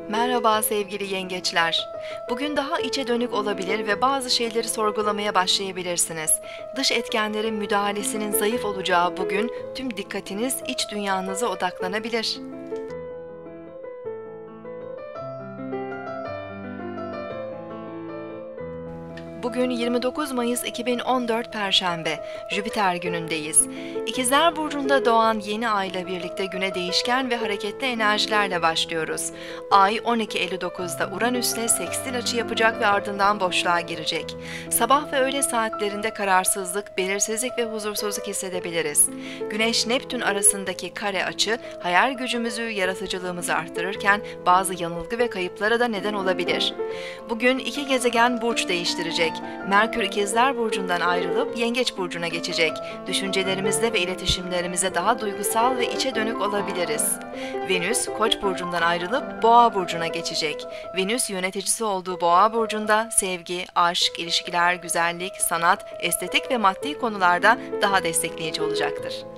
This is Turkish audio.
Merhaba sevgili yengeçler. Bugün daha içe dönük olabilir ve bazı şeyleri sorgulamaya başlayabilirsiniz. Dış etkenlerin müdahalesinin zayıf olacağı bugün tüm dikkatiniz iç dünyanıza odaklanabilir. Bugün 29 Mayıs 2014 Perşembe, Jüpiter günündeyiz. İkizler Burcu'nda doğan yeni ay ile birlikte güne değişken ve hareketli enerjilerle başlıyoruz. Ay 12.59'da Uranüs'le sekstil açı yapacak ve ardından boşluğa girecek. Sabah ve öğle saatlerinde kararsızlık, belirsizlik ve huzursuzluk hissedebiliriz. Güneş-Neptün arasındaki kare açı, hayal gücümüzü, yaratıcılığımızı arttırırken bazı yanılgı ve kayıplara da neden olabilir. Bugün iki gezegen burç değiştirecek. Merkür İkizler Burcu'ndan ayrılıp Yengeç Burcu'na geçecek. Düşüncelerimizde ve iletişimlerimize daha duygusal ve içe dönük olabiliriz. Venüs, Koç burcundan ayrılıp Boğa burcuna geçecek. Venüs yöneticisi olduğu Boğa burcunda sevgi, aşk, ilişkiler, güzellik, sanat, estetik ve maddi konularda daha destekleyici olacaktır.